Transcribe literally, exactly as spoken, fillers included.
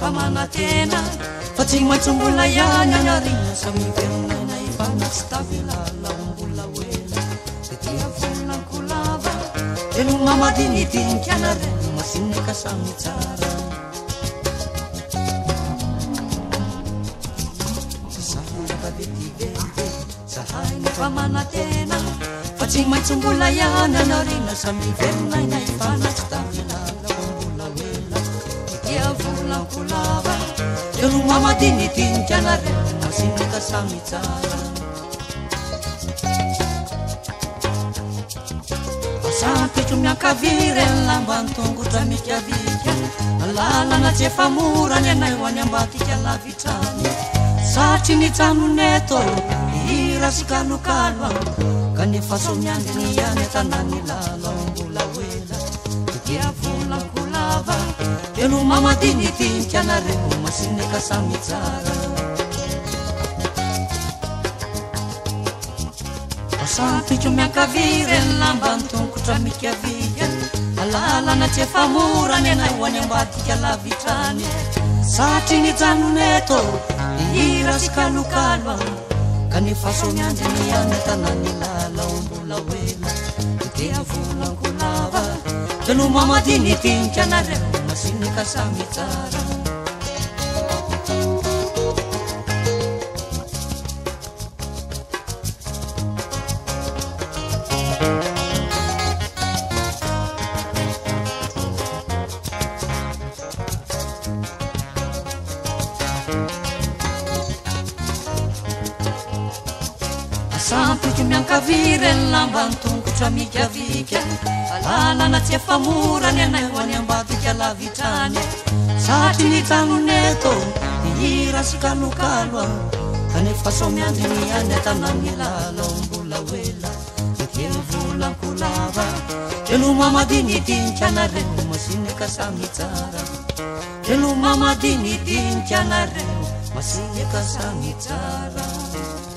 nefa manatena fa tsy maitsombola ihany anarina samy velona na ifana tsy tavilala ombola oela de tia volanko lava elo mamadinidinika anareo masineka samy tsara zahay nefa manatena fa tsy maitsombola ihany anarina samy velona na ifana tsy tavilala ombola oela de tia volanko lava elo mamadinidinika anareo masineka samy tsara sampitro miankavire lambany tongotra mikavika lalana tsy efa morany anay ho any ambadika lavitrany satry nijanoneto hira sy kalokalo kanefa somiandiny ihany atanany lala ombola oela de tia volanko lava elo mamadinidinika anareo masineka samy tsara sampitro miankavire lambany tongotra mikavika lalana tsy efa morany anay ho any ambadika lavitrany satry nijanoneto hira sy kalokalo kanefa somiandiny ihany atanany lala ombola oela de tia volanko lava elo mamadinidinika anareo masineka samy tsara sampitro miankavire lambany tongotra mikavika lalana tsy efa morany anay ho any ambadika lavitrany satry nijanoneto hira sy kalokalo kanefa somiandiny ihany atanany lala ombola oela de tia volanko lava elo mamadinidinika anareo masineka samy tsara elo mamadinidinika anareo masineka samy tsara